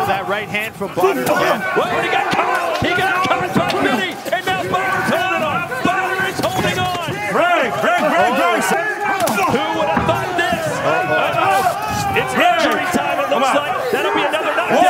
that right hand from Badr again. Well, he got caught! He got caught by Vinny! And now Badr's holding on! Badr is holding on! Greg! Who would have thought this? It's injury time, it looks like.